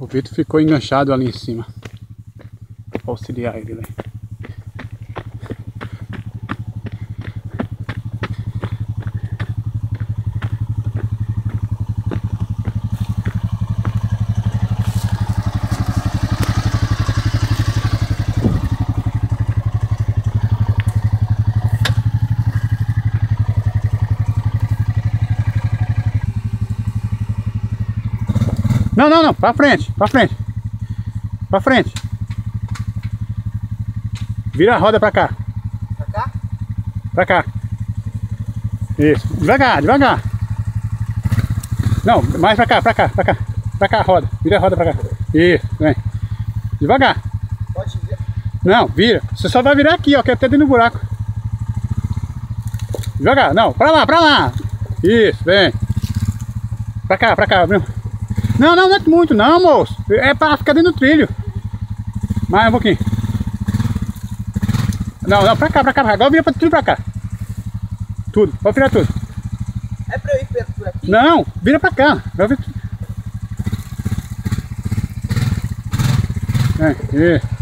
O Vitor ficou enganchado ali em cima. Vou auxiliar ele, velho. Não, não, não, pra frente, pra frente. Pra frente. Vira a roda pra cá. Pra cá? Pra cá. Isso, devagar, devagar. Não, mais pra cá, pra cá, pra cá. Pra cá a roda, vira a roda pra cá. Isso, vem. Devagar. Pode vir. Não, vira. Você só vai virar aqui, ó, que é até dentro do buraco. Devagar, não, pra lá, pra lá. Isso, vem. Pra cá, Bruno. Não, não, não é muito não, moço. É pra ficar dentro do trilho. Mais um pouquinho. Não, não, pra cá. Agora vira tudo pra cá. Tudo, pode virar tudo. É pra eu ir por aqui? Não, vira pra cá. Agora vira tudo. É, isso.